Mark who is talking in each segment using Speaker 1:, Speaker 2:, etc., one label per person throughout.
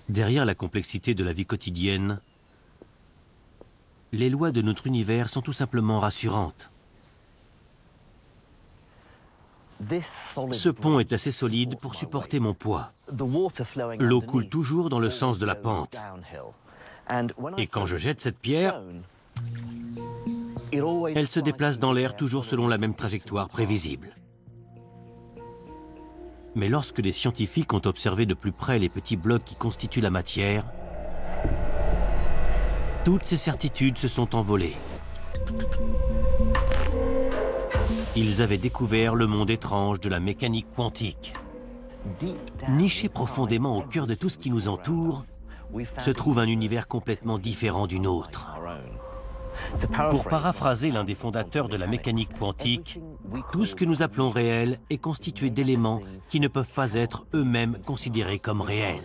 Speaker 1: Derrière la complexité de la vie quotidienne, les lois de notre univers sont tout simplement rassurantes. Ce pont est assez solide pour supporter mon poids. L'eau coule toujours dans le sens de la pente. Et quand je jette cette pierre, elle se déplace dans l'air toujours selon la même trajectoire prévisible. Mais lorsque les scientifiques ont observé de plus près les petits blocs qui constituent la matière, toutes ces certitudes se sont envolées. Ils avaient découvert le monde étrange de la mécanique quantique. Niché profondément au cœur de tout ce qui nous entoure, se trouve un univers complètement différent du nôtre. Pour paraphraser l'un des fondateurs de la mécanique quantique, tout ce que nous appelons réel est constitué d'éléments qui ne peuvent pas être eux-mêmes considérés comme réels.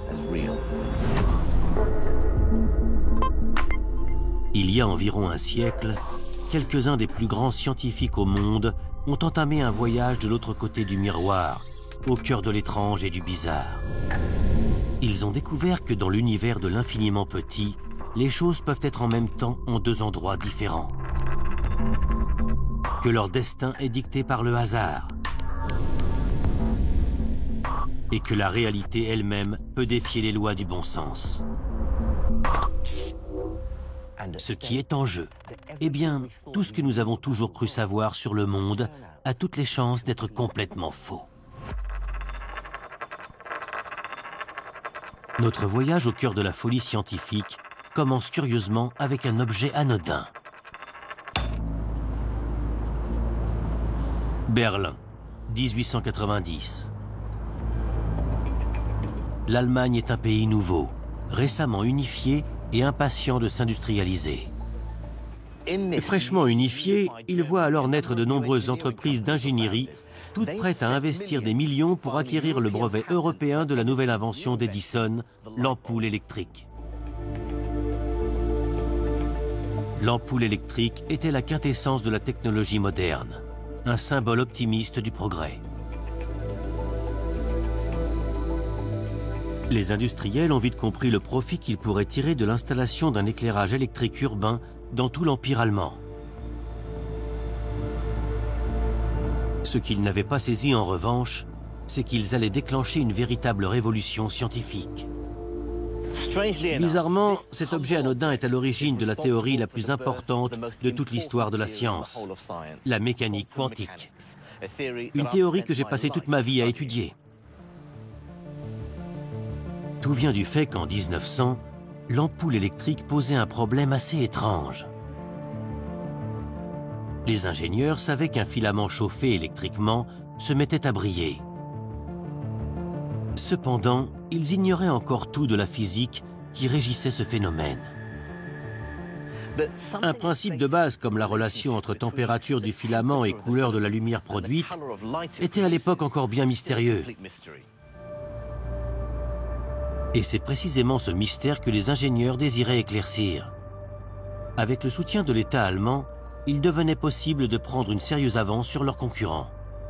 Speaker 1: Il y a environ un siècle, quelques-uns des plus grands scientifiques au monde ont entamé un voyage de l'autre côté du miroir, au cœur de l'étrange et du bizarre. Ils ont découvert que dans l'univers de l'infiniment petit, les choses peuvent être en même temps en deux endroits différents. Que leur destin est dicté par le hasard. Et que la réalité elle-même peut défier les lois du bon sens. Ce qui est en jeu, eh bien, tout ce que nous avons toujours cru savoir sur le monde a toutes les chances d'être complètement faux. Notre voyage au cœur de la folie scientifique commence curieusement avec un objet anodin. Berlin, 1890. L'Allemagne est un pays nouveau, récemment unifié et impatient de s'industrialiser. Fraîchement unifié, il voit alors naître de nombreuses entreprises d'ingénierie, toutes prêtes à investir des millions pour acquérir le brevet européen de la nouvelle invention d'Edison, l'ampoule électrique. L'ampoule électrique était la quintessence de la technologie moderne, un symbole optimiste du progrès. Les industriels ont vite compris le profit qu'ils pourraient tirer de l'installation d'un éclairage électrique urbain dans tout l'Empire allemand. Ce qu'ils n'avaient pas saisi en revanche, c'est qu'ils allaient déclencher une véritable révolution scientifique. Bizarrement, cet objet anodin est à l'origine de la théorie la plus importante de toute l'histoire de la science, la mécanique quantique. Une théorie que j'ai passé toute ma vie à étudier. Tout vient du fait qu'en 1900, l'ampoule électrique posait un problème assez étrange. Les ingénieurs savaient qu'un filament chauffé électriquement se mettait à briller. Cependant, ils ignoraient encore tout de la physique qui régissait ce phénomène. Un principe de base comme la relation entre température du filament et couleur de la lumière produite était à l'époque encore bien mystérieux. Et c'est précisément ce mystère que les ingénieurs désiraient éclaircir. Avec le soutien de l'État allemand, il devenait possible de prendre une sérieuse avance sur leurs concurrents.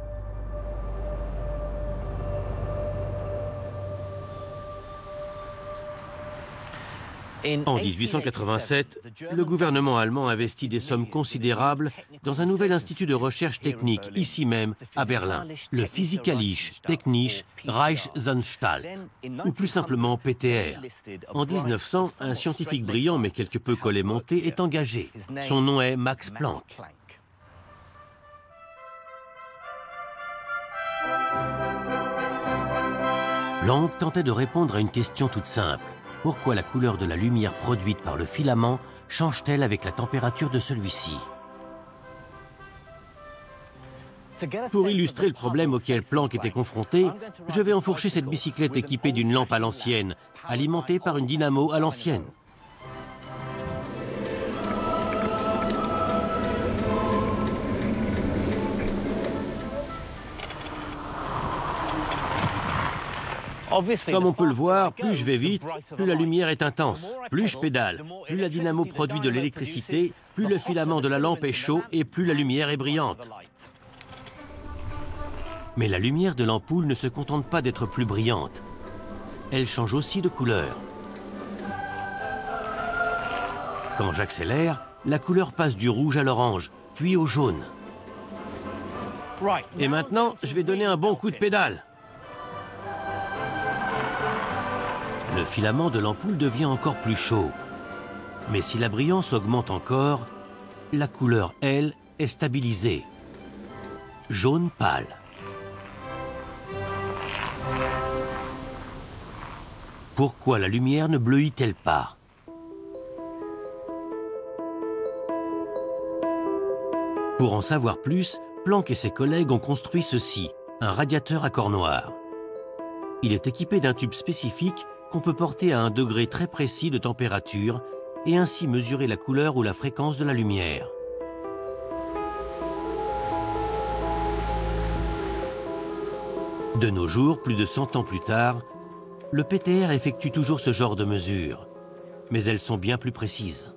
Speaker 1: En 1887, le gouvernement allemand investit des sommes considérables dans un nouvel institut de recherche technique, ici même, à Berlin, le Physikalische Technische Reichsanstalt, ou plus simplement PTR. En 1900, un scientifique brillant mais quelque peu collet-monté est engagé. Son nom est Max Planck. Planck tentait de répondre à une question toute simple. Pourquoi la couleur de la lumière produite par le filament change-t-elle avec la température de celui-ci? Pour illustrer le problème auquel Planck était confronté, je vais enfourcher cette bicyclette équipée d'une lampe à l'ancienne, alimentée par une dynamo à l'ancienne. Comme on peut le voir, plus je vais vite, plus la lumière est intense. Plus je pédale, plus la dynamo produit de l'électricité, plus le filament de la lampe est chaud et plus la lumière est brillante. Mais la lumière de l'ampoule ne se contente pas d'être plus brillante. elle change aussi de couleur. Quand j'accélère, la couleur passe du rouge à l'orange, puis au jaune. Et maintenant, je vais donner un bon coup de pédale. Le filament de l'ampoule devient encore plus chaud. Mais si la brillance augmente encore, la couleur, elle, est stabilisée. Jaune pâle. Pourquoi la lumière ne bleuit-elle pas? Pour en savoir plus, Planck et ses collègues ont construit ceci, un radiateur à corps noir. Il est équipé d'un tube spécifique qu'on peut porter à un degré très précis de température et ainsi mesurer la couleur ou la fréquence de la lumière. De nos jours, plus de 100 ans plus tard, le PTR effectue toujours ce genre de mesures, mais elles sont bien plus précises.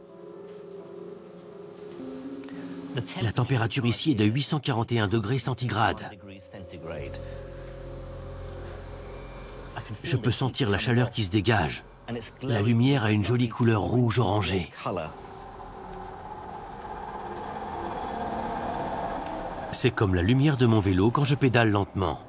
Speaker 1: La température ici est de 841 degrés centigrades. Je peux sentir la chaleur qui se dégage. La lumière a une jolie couleur rouge orangée. C'est comme la lumière de mon vélo quand je pédale lentement.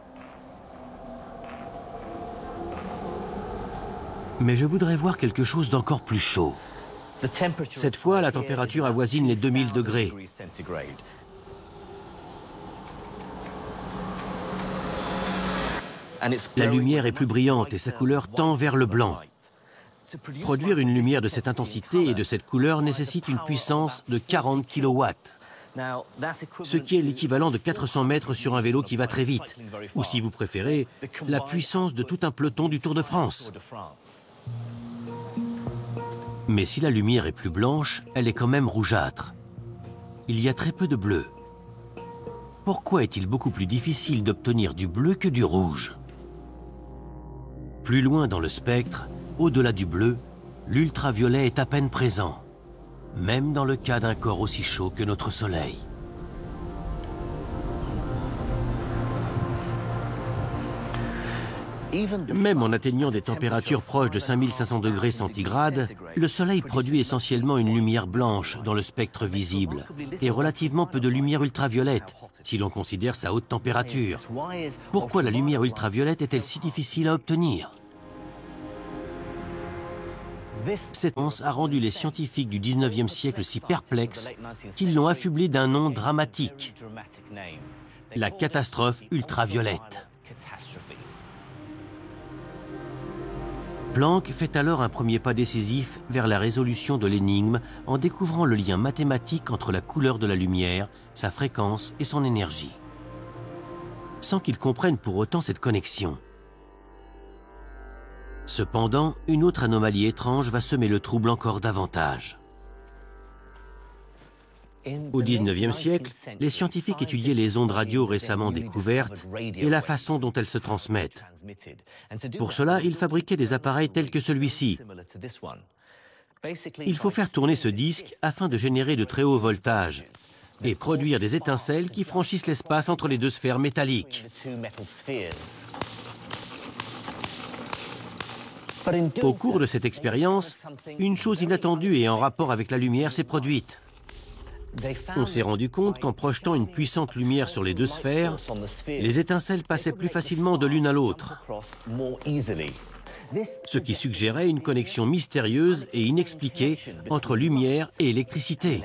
Speaker 1: Mais je voudrais voir quelque chose d'encore plus chaud. Cette fois, la température avoisine les 2000 degrés. La lumière est plus brillante et sa couleur tend vers le blanc. Produire une lumière de cette intensité et de cette couleur nécessite une puissance de 40 kW, ce qui est l'équivalent de 400 mètres sur un vélo qui va très vite, ou si vous préférez, la puissance de tout un peloton du Tour de France. Mais si la lumière est plus blanche, elle est quand même rougeâtre. Il y a très peu de bleu. Pourquoi est-il beaucoup plus difficile d'obtenir du bleu que du rouge? Plus loin dans le spectre, au-delà du bleu, l'ultraviolet est à peine présent, même dans le cas d'un corps aussi chaud que notre Soleil. Même en atteignant des températures proches de 5500 degrés centigrades, le Soleil produit essentiellement une lumière blanche dans le spectre visible et relativement peu de lumière ultraviolette, si l'on considère sa haute température. Pourquoi la lumière ultraviolette est-elle si difficile à obtenir? Cette réponse a rendu les scientifiques du 19e siècle si perplexes qu'ils l'ont affublée d'un nom dramatique, la catastrophe ultraviolette. Planck fait alors un premier pas décisif vers la résolution de l'énigme en découvrant le lien mathématique entre la couleur de la lumière, sa fréquence et son énergie. Sans qu'il comprenne pour autant cette connexion. Cependant, une autre anomalie étrange va semer le trouble encore davantage. Au XIXe siècle, les scientifiques étudiaient les ondes radio récemment découvertes et la façon dont elles se transmettent. Pour cela, ils fabriquaient des appareils tels que celui-ci. Il faut faire tourner ce disque afin de générer de très hauts voltages et produire des étincelles qui franchissent l'espace entre les deux sphères métalliques. Au cours de cette expérience, une chose inattendue et en rapport avec la lumière s'est produite. On s'est rendu compte qu'en projetant une puissante lumière sur les deux sphères, les étincelles passaient plus facilement de l'une à l'autre, ce qui suggérait une connexion mystérieuse et inexpliquée entre lumière et électricité.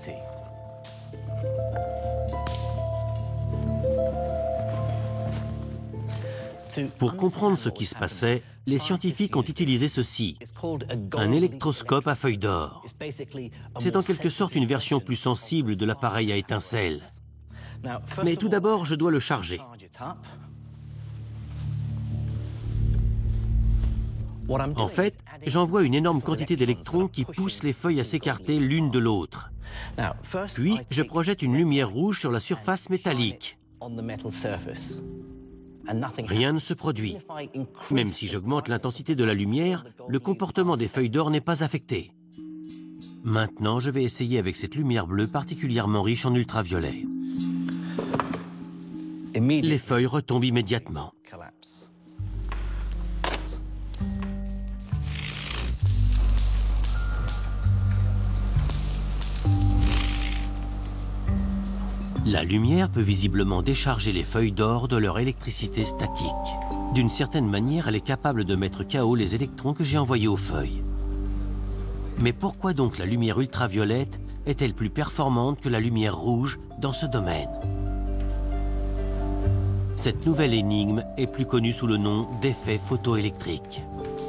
Speaker 1: Pour comprendre ce qui se passait, les scientifiques ont utilisé ceci, un électroscope à feuille d'or. C'est en quelque sorte une version plus sensible de l'appareil à étincelles. Mais tout d'abord, je dois le charger. En fait, j'envoie une énorme quantité d'électrons qui poussent les feuilles à s'écarter l'une de l'autre. Puis, je projette une lumière rouge sur la surface métallique. Rien ne se produit. Même si j'augmente l'intensité de la lumière, le comportement des feuilles d'or n'est pas affecté. Maintenant, je vais essayer avec cette lumière bleue particulièrement riche en ultraviolet. Les feuilles retombent immédiatement. La lumière peut visiblement décharger les feuilles d'or de leur électricité statique. D'une certaine manière, elle est capable de mettre KO les électrons que j'ai envoyés aux feuilles. Mais pourquoi donc la lumière ultraviolette est-elle plus performante que la lumière rouge dans ce domaine? Cette nouvelle énigme est plus connue sous le nom d'effet photoélectrique.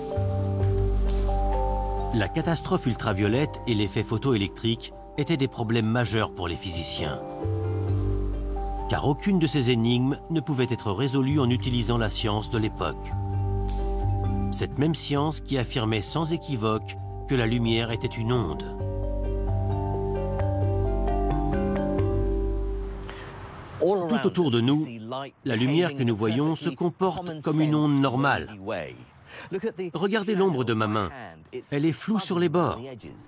Speaker 1: La catastrophe ultraviolette et l'effet photoélectrique étaient des problèmes majeurs pour les physiciens. Car aucune de ces énigmes ne pouvait être résolue en utilisant la science de l'époque. Cette même science qui affirmait sans équivoque que la lumière était une onde. Tout autour de nous, la lumière que nous voyons se comporte comme une onde normale. Regardez l'ombre de ma main, elle est floue sur les bords.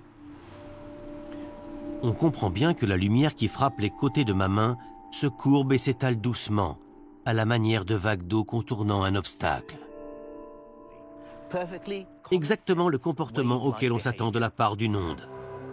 Speaker 1: On comprend bien que la lumière qui frappe les côtés de ma main se courbe et s'étale doucement, à la manière de vagues d'eau contournant un obstacle. Exactement le comportement auquel on s'attend de la part d'une onde.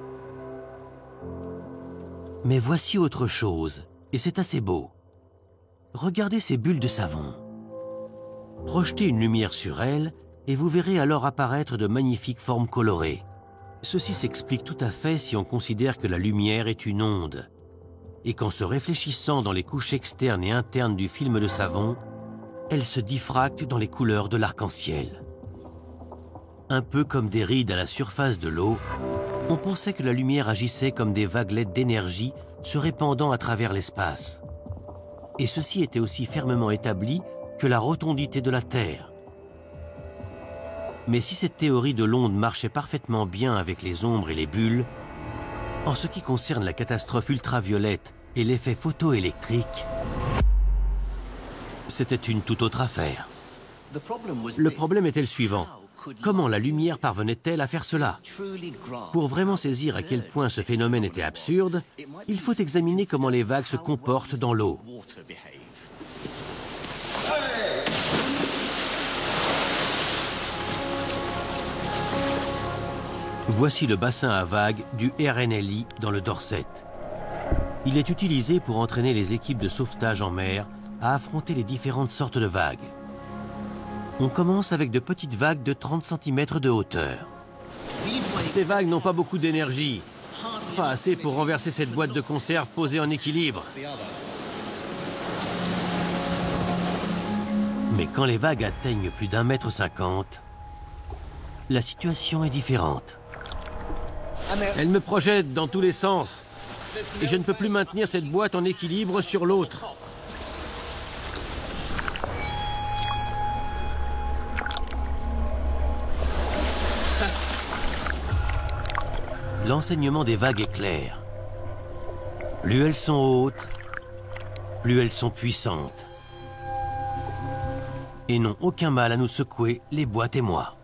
Speaker 1: Mais voici autre chose, et c'est assez beau. Regardez ces bulles de savon. Projetez une lumière sur elles, et vous verrez alors apparaître de magnifiques formes colorées. Ceci s'explique tout à fait si on considère que la lumière est une onde, et qu'en se réfléchissant dans les couches externes et internes du film de savon, elle se diffracte dans les couleurs de l'arc-en-ciel. Un peu comme des rides à la surface de l'eau, on pensait que la lumière agissait comme des vaguelettes d'énergie se répandant à travers l'espace. Et ceci était aussi fermement établi que la rotondité de la Terre. Mais si cette théorie de l'onde marchait parfaitement bien avec les ombres et les bulles, en ce qui concerne la catastrophe ultraviolette et l'effet photoélectrique, c'était une toute autre affaire. Le problème était le suivant. Comment la lumière parvenait-elle à faire cela? Pour vraiment saisir à quel point ce phénomène était absurde, il faut examiner comment les vagues se comportent dans l'eau. Voici le bassin à vagues du RNLI dans le Dorset. Il est utilisé pour entraîner les équipes de sauvetage en mer à affronter les différentes sortes de vagues. On commence avec de petites vagues de 30 cm de hauteur. Ces vagues n'ont pas beaucoup d'énergie. Pas assez pour renverser cette boîte de conserve posée en équilibre. Mais quand les vagues atteignent plus d'1,50 m, la situation est différente. Elles me projettent dans tous les sens. Et je ne peux plus maintenir cette boîte en équilibre sur l'autre. L'enseignement des vagues est clair. Plus elles sont hautes, plus elles sont puissantes. Et n'ont aucun mal à nous secouer, les boîtes et moi.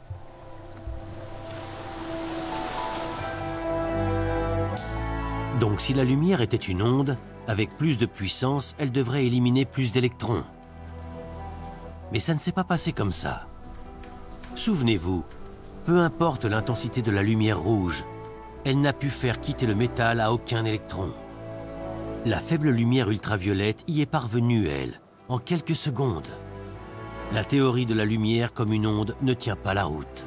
Speaker 1: Donc si la lumière était une onde, avec plus de puissance, elle devrait éliminer plus d'électrons. Mais ça ne s'est pas passé comme ça. Souvenez-vous, peu importe l'intensité de la lumière rouge, elle n'a pu faire quitter le métal à aucun électron. La faible lumière ultraviolette y est parvenue, elle, en quelques secondes. La théorie de la lumière comme une onde ne tient pas la route.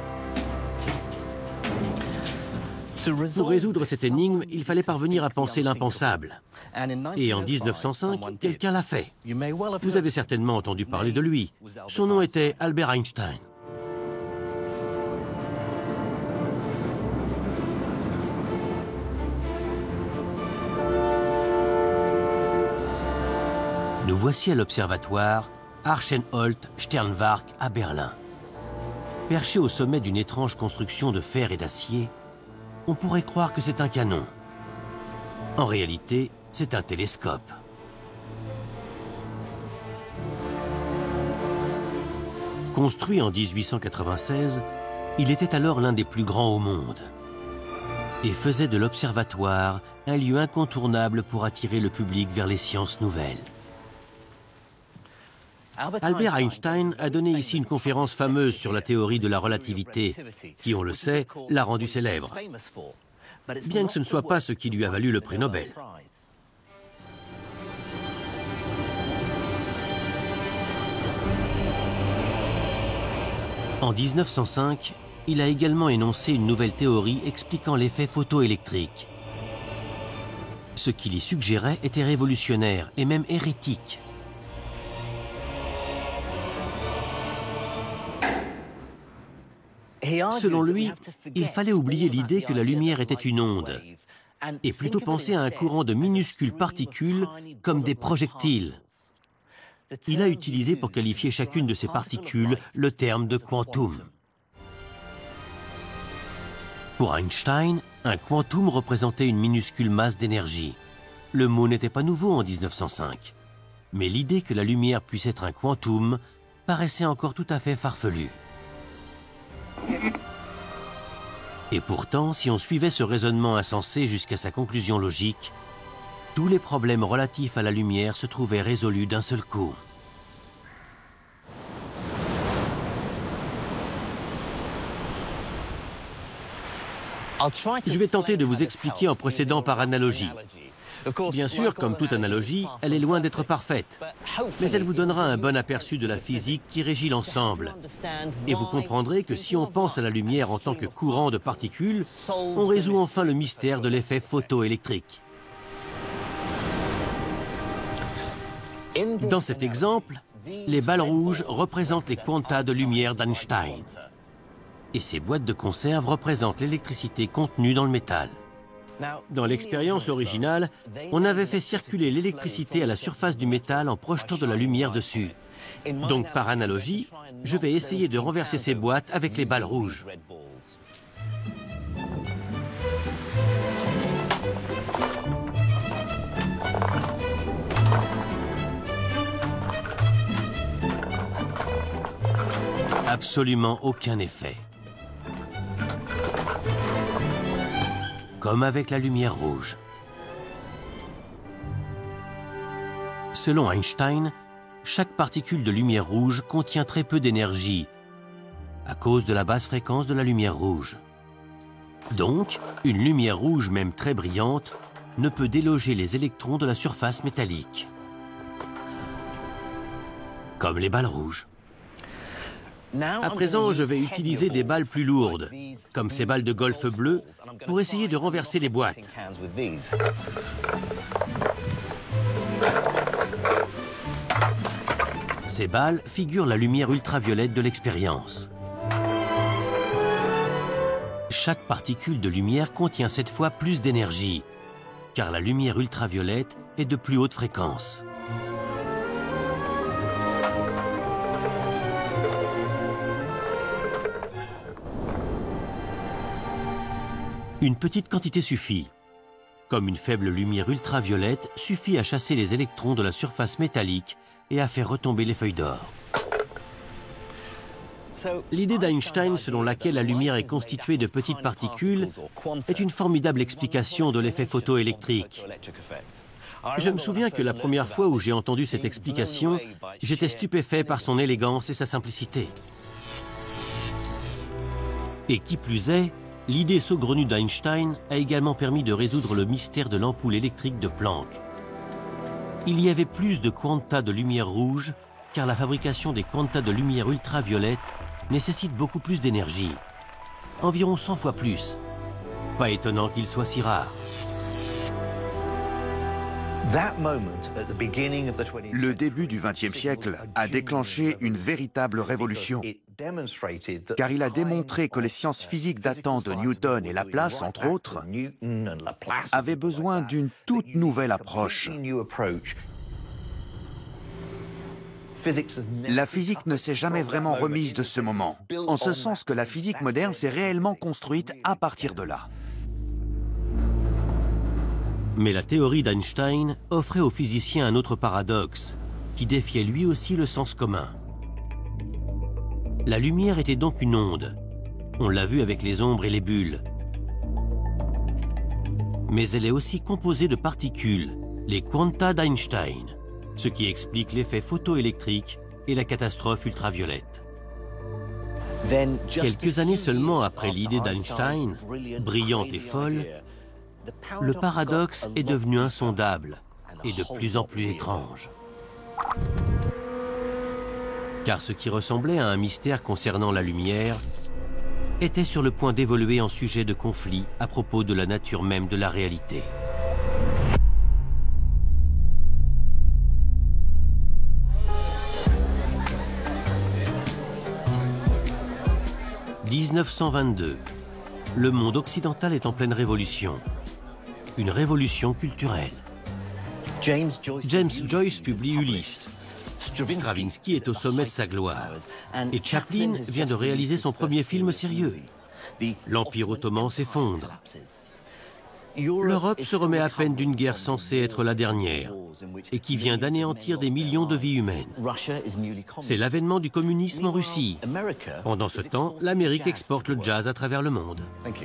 Speaker 1: Pour résoudre cette énigme, il fallait parvenir à penser l'impensable. Et en 1905, quelqu'un l'a fait. Vous avez certainement entendu parler de lui. Son nom était Albert Einstein. Nous voici à l'observatoire Archenholt-Sternwarte à Berlin. Perché au sommet d'une étrange construction de fer et d'acier, on pourrait croire que c'est un canon. En réalité, c'est un télescope. Construit en 1896, il était alors l'un des plus grands au monde et faisait de l'observatoire un lieu incontournable pour attirer le public vers les sciences nouvelles. Albert Einstein a donné ici une conférence fameuse sur la théorie de la relativité, qui, on le sait, l'a rendu célèbre, bien que ce ne soit pas ce qui lui a valu le prix Nobel. En 1905, il a également énoncé une nouvelle théorie expliquant l'effet photoélectrique. Ce qu'il y suggérait était révolutionnaire et même hérétique. Selon lui, il fallait oublier l'idée que la lumière était une onde et plutôt penser à un courant de minuscules particules comme des projectiles. Il a utilisé pour qualifier chacune de ces particules le terme de quantum. Pour Einstein, un quantum représentait une minuscule masse d'énergie. Le mot n'était pas nouveau en 1905, mais l'idée que la lumière puisse être un quantum paraissait encore tout à fait farfelue. Et pourtant, si on suivait ce raisonnement insensé jusqu'à sa conclusion logique, tous les problèmes relatifs à la lumière se trouvaient résolus d'un seul coup. Je vais tenter de vous expliquer en procédant par analogie. Bien sûr, comme toute analogie, elle est loin d'être parfaite, mais elle vous donnera un bon aperçu de la physique qui régit l'ensemble. Et vous comprendrez que si on pense à la lumière en tant que courant de particules, on résout enfin le mystère de l'effet photoélectrique. Dans cet exemple, les balles rouges représentent les quanta de lumière d'Einstein. Et ces boîtes de conserve représentent l'électricité contenue dans le métal. Dans l'expérience originale, on avait fait circuler l'électricité à la surface du métal en projetant de la lumière dessus. Donc par analogie, je vais essayer de renverser ces boîtes avec les balles rouges. Absolument aucun effet. Comme avec la lumière rouge. Selon Einstein, chaque particule de lumière rouge contient très peu d'énergie à cause de la basse fréquence de la lumière rouge. Donc, une lumière rouge, même très brillante, ne peut déloger les électrons de la surface métallique. Comme les balles rouges. À présent, je vais utiliser des balles plus lourdes, comme ces balles de golf bleues, pour essayer de renverser les boîtes. Ces balles figurent la lumière ultraviolette de l'expérience. Chaque particule de lumière contient cette fois plus d'énergie, car la lumière ultraviolette est de plus haute fréquence. Une petite quantité suffit. Comme une faible lumière ultraviolette suffit à chasser les électrons de la surface métallique et à faire retomber les feuilles d'or. L'idée d'Einstein selon laquelle la lumière est constituée de petites particules est une formidable explication de l'effet photoélectrique. Je me souviens que la première fois où j'ai entendu cette explication, j'étais stupéfait par son élégance et sa simplicité. Et qui plus est, l'idée saugrenue d'Einstein a également permis de résoudre le mystère de l'ampoule électrique de Planck. Il y avait plus de quanta de lumière rouge, car la fabrication des quanta de lumière ultraviolette nécessite beaucoup plus d'énergie, environ 100 fois plus. Pas étonnant qu'il soit si rare.
Speaker 2: Le début du XXe siècle a déclenché une véritable révolution, car il a démontré que les sciences physiques datant de Newton et Laplace, entre autres, avaient besoin d'une toute nouvelle approche. La physique ne s'est jamais vraiment remise de ce moment, en ce sens que la physique moderne s'est réellement construite à partir de là.
Speaker 1: Mais la théorie d'Einstein offrait aux physiciens un autre paradoxe, qui défiait lui aussi le sens commun. La lumière était donc une onde. On l'a vu avec les ombres et les bulles. Mais elle est aussi composée de particules, les quanta d'Einstein, ce qui explique l'effet photoélectrique et la catastrophe ultraviolette. Quelques années seulement après l'idée d'Einstein, brillante et folle, le paradoxe est devenu insondable et de plus en plus étrange. car ce qui ressemblait à un mystère concernant la lumière était sur le point d'évoluer en sujet de conflit à propos de la nature même de la réalité. « 1922. Le monde occidental est en pleine révolution. Une révolution culturelle. James Joyce publie Ulysse. Stravinsky est au sommet de sa gloire. Et Chaplin vient de réaliser son premier film sérieux. L'Empire ottoman s'effondre. L'Europe se remet à peine d'une guerre censée être la dernière et qui vient d'anéantir des millions de vies humaines. C'est l'avènement du communisme en Russie. Pendant ce temps, l'Amérique exporte le jazz à travers le monde.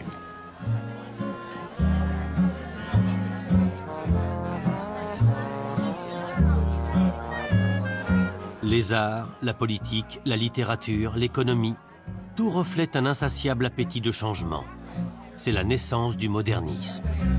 Speaker 1: Les arts, la politique, la littérature, l'économie, tout reflète un insatiable appétit de changement. C'est la naissance du modernisme.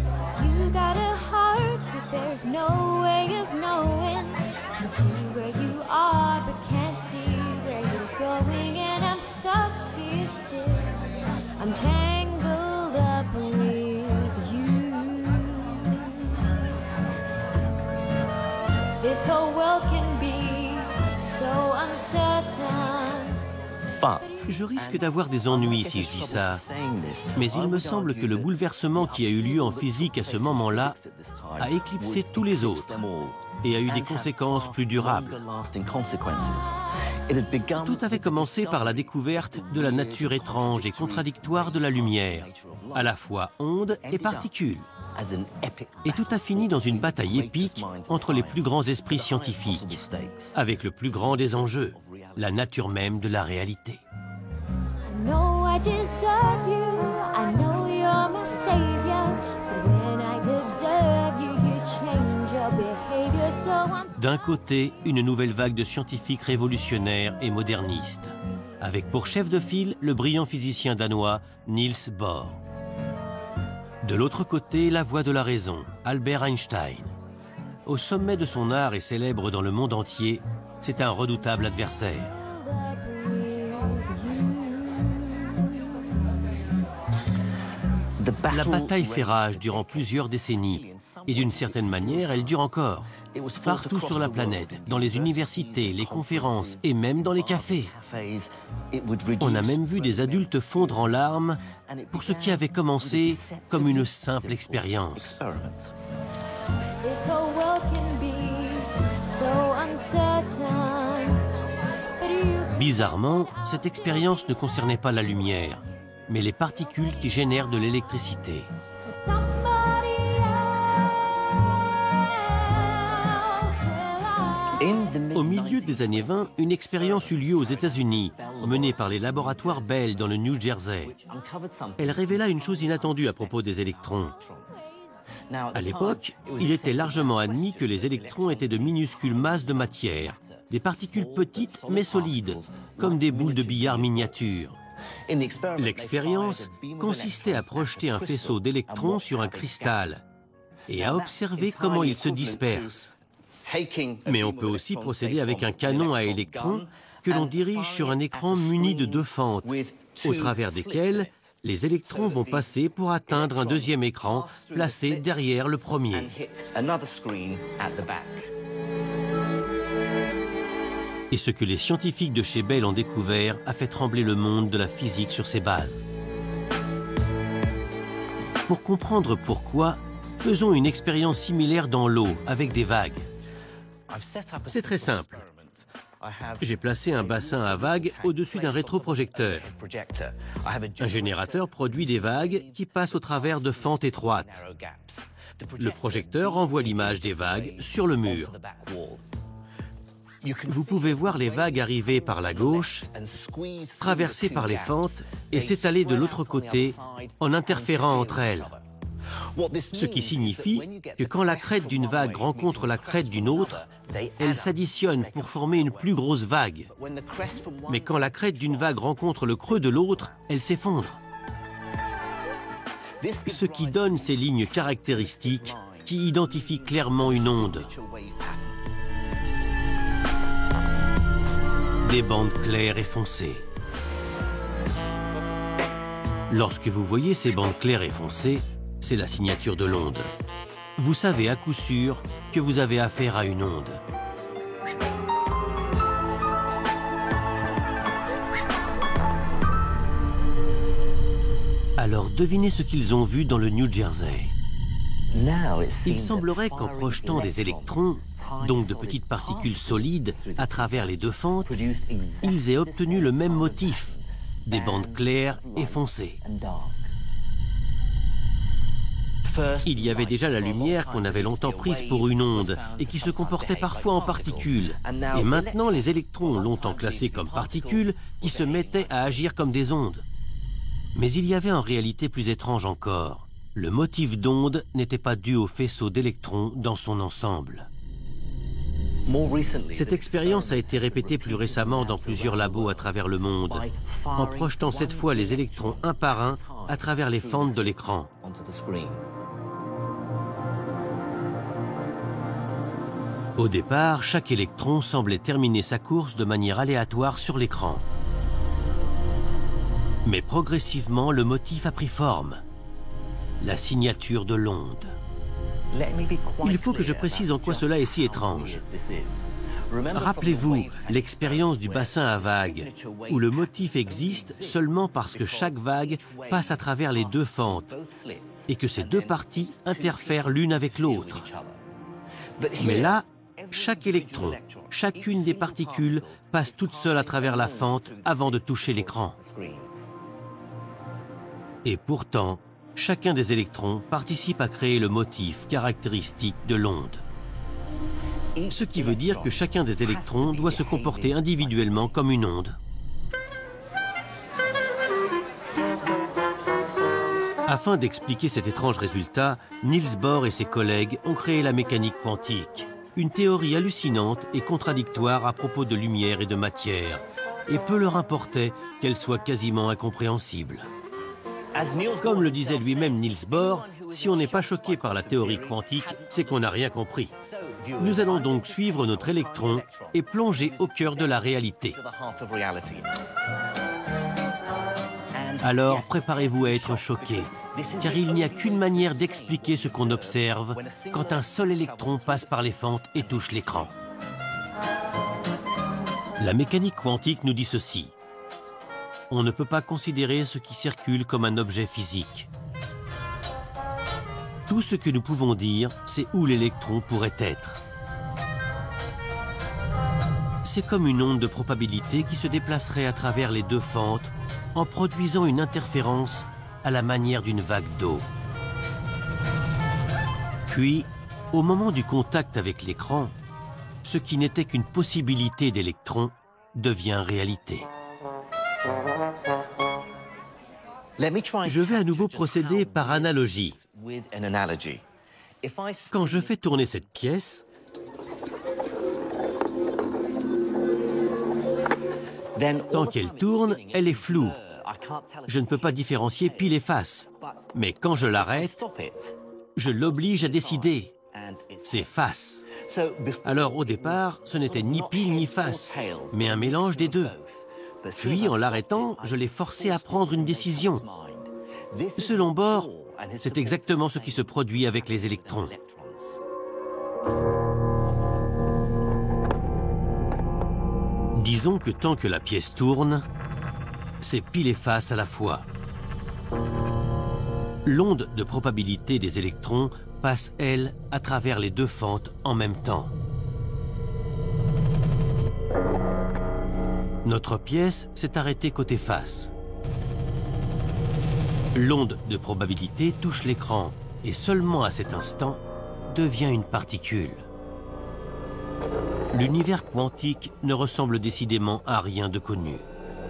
Speaker 1: Je risque d'avoir des ennuis si je dis ça, mais il me semble que le bouleversement qui a eu lieu en physique à ce moment-là a éclipsé tous les autres et a eu des conséquences plus durables. Tout avait commencé par la découverte de la nature étrange et contradictoire de la lumière, à la fois onde et particules. Et tout a fini dans une bataille épique entre les plus grands esprits scientifiques, avec le plus grand des enjeux, la nature même de la réalité. D'un côté, une nouvelle vague de scientifiques révolutionnaires et modernistes, avec pour chef de file le brillant physicien danois Niels Bohr. De l'autre côté, la voix de la raison, Albert Einstein. Au sommet de son art et célèbre dans le monde entier, c'est un redoutable adversaire. La bataille fait rage durant plusieurs décennies, et d'une certaine manière, elle dure encore. Partout sur la planète, dans les universités, les conférences et même dans les cafés. On a même vu des adultes fondre en larmes pour ce qui avait commencé comme une simple expérience. Bizarrement, cette expérience ne concernait pas la lumière, mais les particules qui génèrent de l'électricité. Au milieu des années 20, une expérience eut lieu aux États-Unis, menée par les laboratoires Bell dans le New Jersey. Elle révéla une chose inattendue à propos des électrons. À l'époque, il était largement admis que les électrons étaient de minuscules masses de matière, des particules petites mais solides, comme des boules de billard miniatures. L'expérience consistait à projeter un faisceau d'électrons sur un cristal et à observer comment il se disperse. Mais on peut aussi procéder avec un canon à électrons que l'on dirige sur un écran muni de deux fentes, au travers desquelles les électrons vont passer pour atteindre un deuxième écran placé derrière le premier. Et ce que les scientifiques de chez Bell ont découvert a fait trembler le monde de la physique sur ses bases. Pour comprendre pourquoi, faisons une expérience similaire dans l'eau avec des vagues. C'est très simple. J'ai placé un bassin à vagues au-dessus d'un rétroprojecteur. Un générateur produit des vagues qui passent au travers de fentes étroites. Le projecteur renvoie l'image des vagues sur le mur. Vous pouvez voir les vagues arriver par la gauche, traverser par les fentes et s'étaler de l'autre côté en interférant entre elles. Ce qui signifie que quand la crête d'une vague rencontre la crête d'une autre, elles s'additionnent pour former une plus grosse vague. Mais quand la crête d'une vague rencontre le creux de l'autre, elles s'effondrent. Ce qui donne ces lignes caractéristiques qui identifient clairement une onde. des bandes claires et foncées. Lorsque vous voyez ces bandes claires et foncées, c'est la signature de l'onde. Vous savez à coup sûr que vous avez affaire à une onde. Alors devinez ce qu'ils ont vu dans le New Jersey. Il semblerait qu'en projetant des électrons, donc de petites particules solides, à travers les deux fentes, ils aient obtenu le même motif, des bandes claires et foncées. Il y avait déjà la lumière qu'on avait longtemps prise pour une onde et qui se comportait parfois en particules. Et maintenant, les électrons, longtemps classés comme particules, qui se mettaient à agir comme des ondes. Mais il y avait en réalité plus étrange encore. Le motif d'onde n'était pas dû au faisceau d'électrons dans son ensemble. Cette expérience a été répétée plus récemment dans plusieurs labos à travers le monde, en projetant cette fois les électrons un par un à travers les fentes de l'écran. Au départ, chaque électron semblait terminer sa course de manière aléatoire sur l'écran. Mais progressivement, le motif a pris forme. La signature de l'onde. Il faut que je précise en quoi cela est si étrange. Rappelez-vous l'expérience du bassin à vagues, où le motif existe seulement parce que chaque vague passe à travers les deux fentes et que ces deux parties interfèrent l'une avec l'autre. Mais là, chaque électron, chacune des particules passe toute seule à travers la fente avant de toucher l'écran. Et pourtant, chacun des électrons participe à créer le motif caractéristique de l'onde. Ce qui veut dire que chacun des électrons doit se comporter individuellement comme une onde. Afin d'expliquer cet étrange résultat, Niels Bohr et ses collègues ont créé la mécanique quantique, une théorie hallucinante et contradictoire à propos de lumière et de matière, et peu leur importait qu'elle soit quasiment incompréhensible. Comme le disait lui-même Niels Bohr, si on n'est pas choqué par la théorie quantique, c'est qu'on n'a rien compris. Nous allons donc suivre notre électron et plonger au cœur de la réalité. Alors préparez-vous à être choqué, car il n'y a qu'une manière d'expliquer ce qu'on observe quand un seul électron passe par les fentes et touche l'écran. La mécanique quantique nous dit ceci. On ne peut pas considérer ce qui circule comme un objet physique. Tout ce que nous pouvons dire, c'est où l'électron pourrait être. C'est comme une onde de probabilité qui se déplacerait à travers les deux fentes en produisant une interférence à la manière d'une vague d'eau. Puis, au moment du contact avec l'écran, ce qui n'était qu'une possibilité d'électron devient réalité. Je vais à nouveau procéder par analogie. Quand je fais tourner cette pièce, tant qu'elle tourne, elle est floue. Je ne peux pas différencier pile et face. Mais quand je l'arrête, je l'oblige à décider. C'est face. Alors au départ, ce n'était ni pile ni face, mais un mélange des deux. Puis, en l'arrêtant, je l'ai forcé à prendre une décision. Selon Bohr, c'est exactement ce qui se produit avec les électrons. Disons que tant que la pièce tourne, c'est pile et face à la fois. L'onde de probabilité des électrons passe, elle, à travers les deux fentes en même temps. Notre pièce s'est arrêtée côté face. L'onde de probabilité touche l'écran et seulement à cet instant devient une particule. L'univers quantique ne ressemble décidément à rien de connu.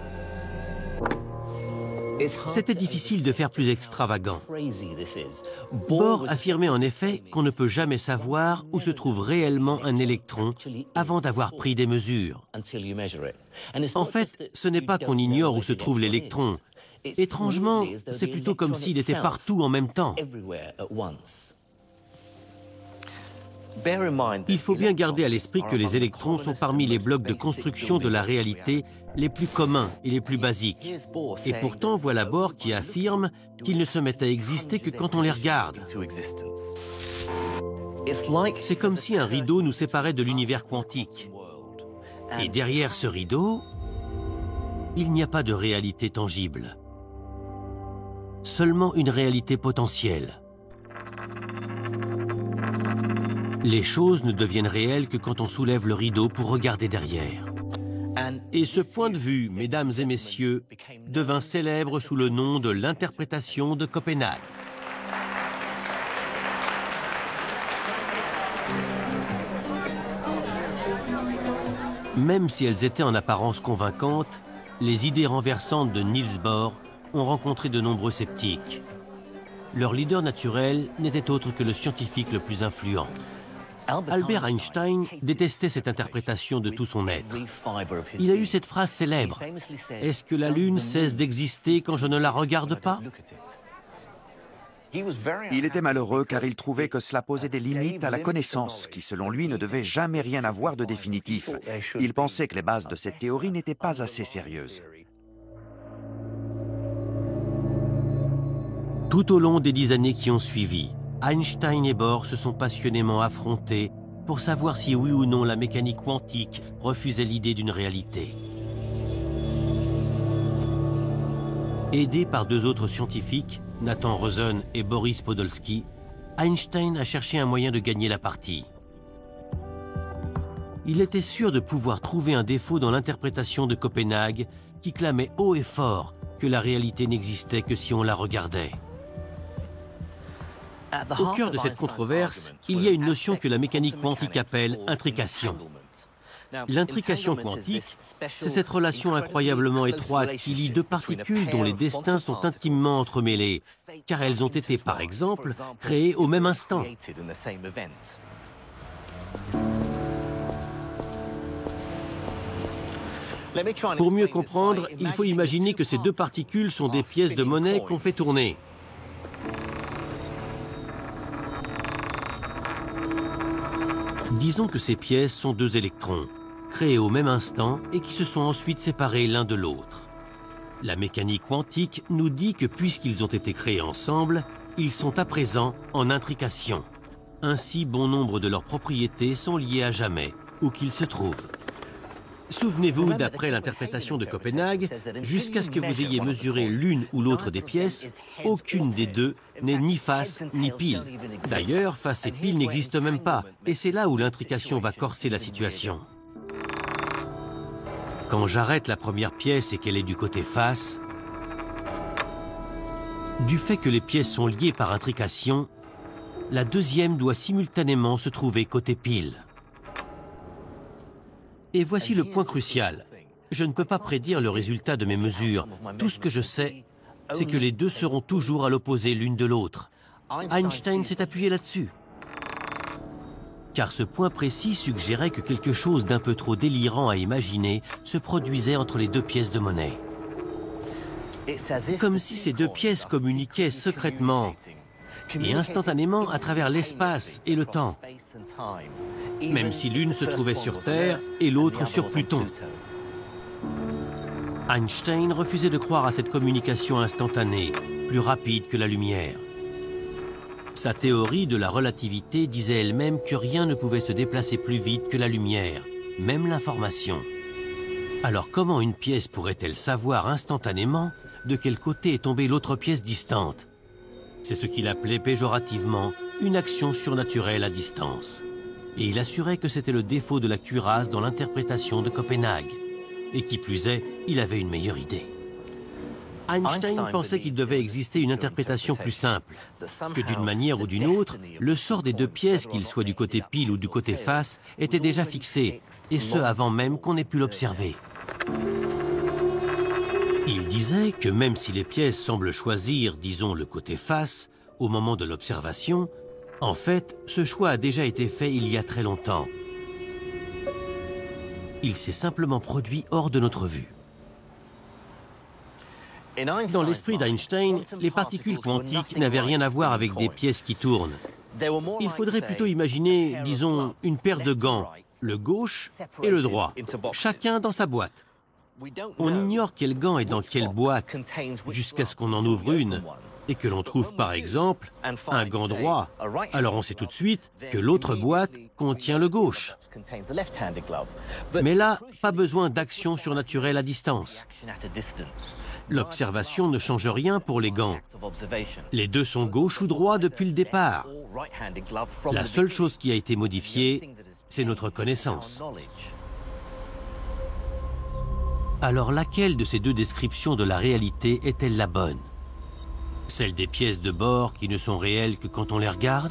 Speaker 1: C'était difficile de faire plus extravagant. Bohr affirmait en effet qu'on ne peut jamais savoir où se trouve réellement un électron avant d'avoir pris des mesures. En fait, ce n'est pas qu'on ignore où se trouve l'électron. Étrangement, c'est plutôt comme s'il était partout en même temps. Il faut bien garder à l'esprit que les électrons sont parmi les blocs de construction de la réalité les plus communs et les plus basiques. Et pourtant, voilà Bohr qui affirme qu'ils ne se mettent à exister que quand on les regarde. C'est comme si un rideau nous séparait de l'univers quantique. Et derrière ce rideau, il n'y a pas de réalité tangible. Seulement une réalité potentielle. Les choses ne deviennent réelles que quand on soulève le rideau pour regarder derrière. Et ce point de vue, mesdames et messieurs, devint célèbre sous le nom de l'interprétation de Copenhague. Même si elles étaient en apparence convaincantes, les idées renversantes de Niels Bohr ont rencontré de nombreux sceptiques. Leur leader naturel n'était autre que le scientifique le plus influent. Albert Einstein détestait cette interprétation de tout son être. Il a eu cette phrase célèbre: « Est-ce que la Lune cesse d'exister quand je ne la regarde pas ?»
Speaker 2: Il était malheureux car il trouvait que cela posait des limites à la connaissance, qui selon lui ne devait jamais rien avoir de définitif. Il pensait que les bases de cette théorie n'étaient pas assez sérieuses.
Speaker 1: Tout au long des 10 années qui ont suivi, Einstein et Bohr se sont passionnément affrontés pour savoir si oui ou non la mécanique quantique refusait l'idée d'une réalité. Aidé par deux autres scientifiques, Nathan Rosen et Boris Podolsky, Einstein a cherché un moyen de gagner la partie. Il était sûr de pouvoir trouver un défaut dans l'interprétation de Copenhague qui clamait haut et fort que la réalité n'existait que si on la regardait. Au cœur de cette controverse, il y a une notion que la mécanique quantique appelle intrication. L'intrication quantique, c'est cette relation incroyablement étroite qui lie deux particules dont les destins sont intimement entremêlés, car elles ont été, par exemple, créées au même instant. Pour mieux comprendre, il faut imaginer que ces deux particules sont des pièces de monnaie qu'on fait tourner. Disons que ces pièces sont deux électrons, créés au même instant et qui se sont ensuite séparés l'un de l'autre. La mécanique quantique nous dit que puisqu'ils ont été créés ensemble, ils sont à présent en intrication. Ainsi, bon nombre de leurs propriétés sont liées à jamais, où qu'ils se trouvent. Souvenez-vous, d'après l'interprétation de Copenhague, jusqu'à ce que vous ayez mesuré l'une ou l'autre des pièces, aucune des deux n'est ni face ni pile. D'ailleurs, face et pile n'existent même pas, et c'est là où l'intrication va corser la situation. Quand j'arrête la première pièce et qu'elle est du côté face, du fait que les pièces sont liées par intrication, la deuxième doit simultanément se trouver côté pile. Et voici le point crucial. Je ne peux pas prédire le résultat de mes mesures. Tout ce que je sais, c'est que les deux seront toujours à l'opposé l'une de l'autre. Einstein s'est appuyé là-dessus. Car ce point précis suggérait que quelque chose d'un peu trop délirant à imaginer se produisait entre les deux pièces de monnaie. Comme si ces deux pièces communiquaient secrètement et instantanément à travers l'espace et le temps, même si l'une se trouvait sur Terre et l'autre sur Pluton. Einstein refusait de croire à cette communication instantanée, plus rapide que la lumière. Sa théorie de la relativité disait elle-même que rien ne pouvait se déplacer plus vite que la lumière, même l'information. Alors comment une pièce pourrait-elle savoir instantanément de quel côté est tombée l'autre pièce distante? C'est ce qu'il appelait péjorativement une action surnaturelle à distance. Et il assurait que c'était le défaut de la cuirasse dans l'interprétation de Copenhague. Et qui plus est, il avait une meilleure idée. Einstein pensait qu'il devait exister une interprétation plus simple, que d'une manière ou d'une autre, le sort des deux pièces, qu'il soit du côté pile ou du côté face, était déjà fixé, et ce avant même qu'on ait pu l'observer. Il disait que même si les pièces semblent choisir, disons, le côté face, au moment de l'observation, en fait, ce choix a déjà été fait il y a très longtemps. Il s'est simplement produit hors de notre vue. Dans l'esprit d'Einstein, les particules quantiques n'avaient rien à voir avec des pièces qui tournent. Il faudrait plutôt imaginer, disons, une paire de gants, le gauche et le droit, chacun dans sa boîte. On ignore quel gant est dans quelle boîte jusqu'à ce qu'on en ouvre une et que l'on trouve par exemple un gant droit. Alors on sait tout de suite que l'autre boîte contient le gauche. Mais là, pas besoin d'action surnaturelle à distance. L'observation ne change rien pour les gants. Les deux sont gauche ou droit depuis le départ. La seule chose qui a été modifiée, c'est notre connaissance. Alors laquelle de ces deux descriptions de la réalité est-elle la bonne? Celle des pièces de bord qui ne sont réelles que quand on les regarde?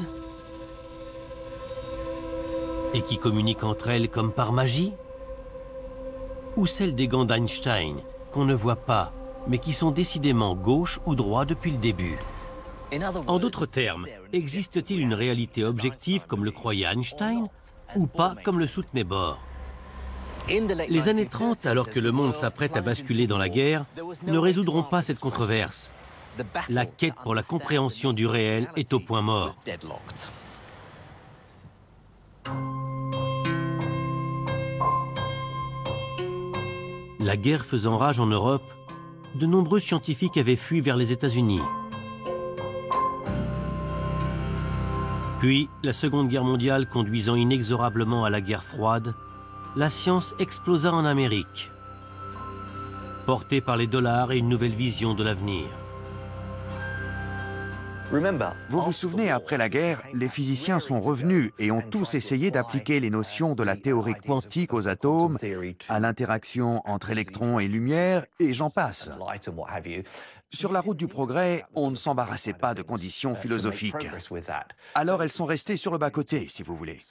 Speaker 1: Et qui communiquent entre elles comme par magie? Ou celle des gants d'Einstein qu'on ne voit pas, mais qui sont décidément gauche ou droit depuis le début? En d'autres termes, existe-t-il une réalité objective comme le croyait Einstein, ou pas comme le soutenait Bohr? Les années 30, alors que le monde s'apprête à basculer dans la guerre, ne résoudront pas cette controverse. La quête pour la compréhension du réel est au point mort. La guerre faisant rage en Europe, de nombreux scientifiques avaient fui vers les États-Unis. Puis, la Seconde Guerre mondiale conduisant inexorablement à la guerre froide, la science explosa en Amérique, portée par les dollars et une nouvelle vision de l'avenir.
Speaker 2: Vous vous souvenez, après la guerre, les physiciens sont revenus et ont tous essayé d'appliquer les notions de la théorie quantique aux atomes, à l'interaction entre électrons et lumière, et j'en passe. Sur la route du progrès, on ne s'embarrassait pas de conditions philosophiques. Alors elles sont restées sur le bas-côté, si vous voulez.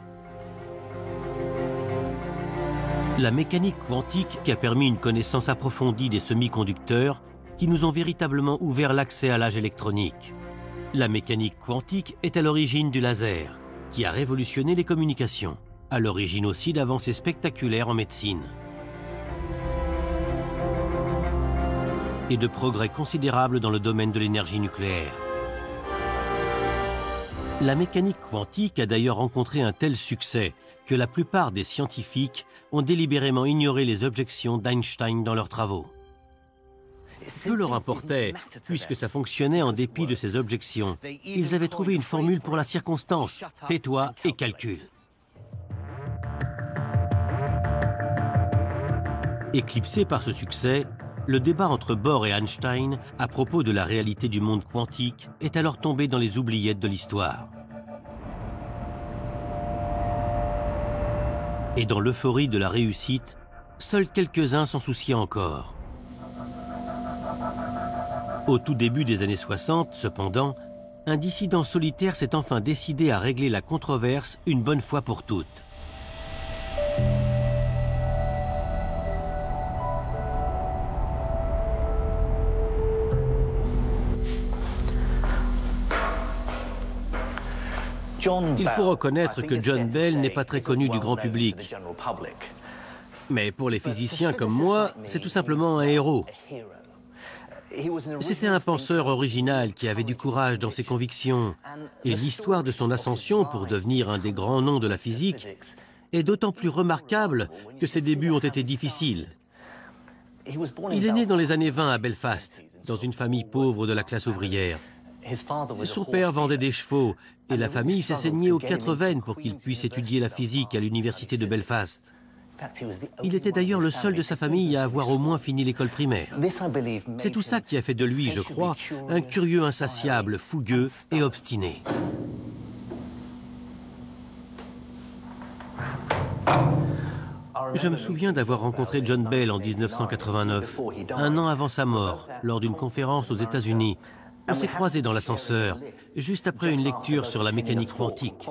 Speaker 1: La mécanique quantique qui a permis une connaissance approfondie des semi-conducteurs qui nous ont véritablement ouvert l'accès à l'âge électronique. La mécanique quantique est à l'origine du laser, qui a révolutionné les communications, à l'origine aussi d'avancées spectaculaires en médecine. Et de progrès considérables dans le domaine de l'énergie nucléaire. La mécanique quantique a d'ailleurs rencontré un tel succès que la plupart des scientifiques ont délibérément ignoré les objections d'Einstein dans leurs travaux. Peu leur importait, puisque ça fonctionnait en dépit de ces objections. Ils avaient trouvé une formule pour la circonstance. Tais-toi et calcule. Éclipsé par ce succès, le débat entre Bohr et Einstein à propos de la réalité du monde quantique est alors tombé dans les oubliettes de l'histoire. Et dans l'euphorie de la réussite, seuls quelques-uns s'en souciaient encore. Au tout début des années 60, cependant, un dissident solitaire s'est enfin décidé à régler la controverse une bonne fois pour toutes. Il faut reconnaître que John Bell n'est pas très connu du grand public. Mais pour les physiciens comme moi, c'est tout simplement un héros. C'était un penseur original qui avait du courage dans ses convictions. Et l'histoire de son ascension pour devenir un des grands noms de la physique est d'autant plus remarquable que ses débuts ont été difficiles. Il est né dans les années 20 à Belfast, dans une famille pauvre de la classe ouvrière. Son père vendait des chevaux et la famille s'est saignée aux 4 veines pour qu'il puisse étudier la physique à l'université de Belfast. Il était d'ailleurs le seul de sa famille à avoir au moins fini l'école primaire. C'est tout ça qui a fait de lui, je crois, un curieux insatiable, fougueux et obstiné. Je me souviens d'avoir rencontré John Bell en 1989, un an avant sa mort, lors d'une conférence aux États-Unis. On s'est croisés dans l'ascenseur, juste après une lecture sur la mécanique quantique.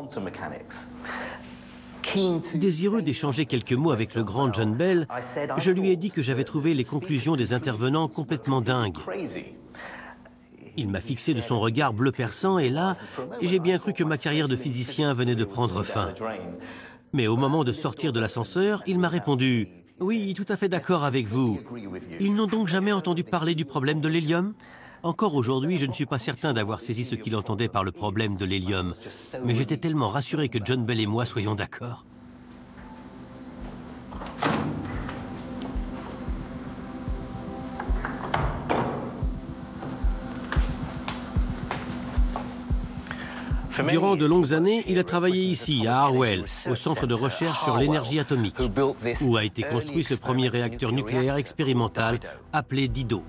Speaker 1: Désireux d'échanger quelques mots avec le grand John Bell, je lui ai dit que j'avais trouvé les conclusions des intervenants complètement dingues. Il m'a fixé de son regard bleu perçant et là, j'ai bien cru que ma carrière de physicien venait de prendre fin. Mais au moment de sortir de l'ascenseur, il m'a répondu « Oui, tout à fait d'accord avec vous. Ils n'ont donc jamais entendu parler du problème de l'hélium ?» Encore aujourd'hui, je ne suis pas certain d'avoir saisi ce qu'il entendait par le problème de l'hélium, mais j'étais tellement rassuré que John Bell et moi soyons d'accord. Durant de longues années, il a travaillé ici, à Harwell, au centre de recherche sur l'énergie atomique, où a été construit ce premier réacteur nucléaire expérimental appelé Dido.